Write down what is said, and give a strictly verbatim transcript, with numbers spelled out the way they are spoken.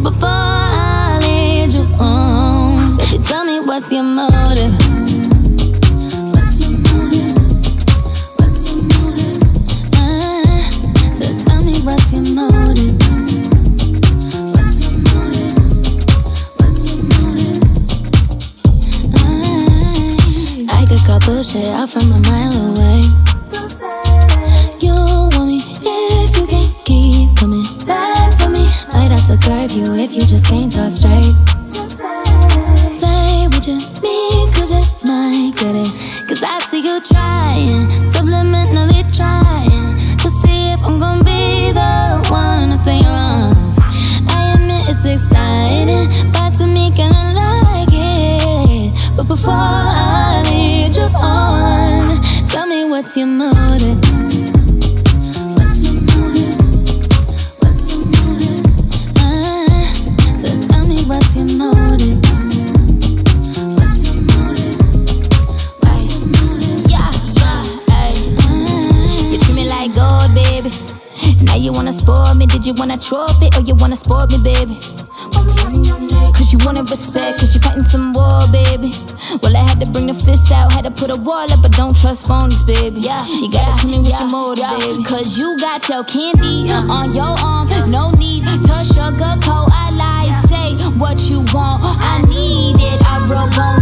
before I lead you on, baby, tell me what's your motive? What's your motive? What's your motive? Uh, so tell me what's your motive? What's your motive? What's your motive? Uh, I could cut bullshit out from a mile away. So sad. You want me if you can't keep coming back for me. Might have to curb you if you just can't talk straight. Say what you mean, cause you might get it. Cause I see you trying, subliminally trying to see if I'm gonna be the one to say you're wrong. I admit it's exciting, but to me kinda like it. But before I lead you on, tell me what's your motive? What's your motive? What's your motive? What's your motive? Yeah, yeah, ayy. You treat me like gold, baby. Now you wanna spoil me. Did you want a trophy or you wanna spoil me, baby? Cause you wanna respect, cause you fighting some war, baby. Well, I had to bring the fist out, had to put a wall up, but don't trust phonies, baby. Yeah, you gotta tell me what's your motive, baby. Cause you got your candy on your arm, no need to sugarcoat. I lie, say what you want, I need it. I broke on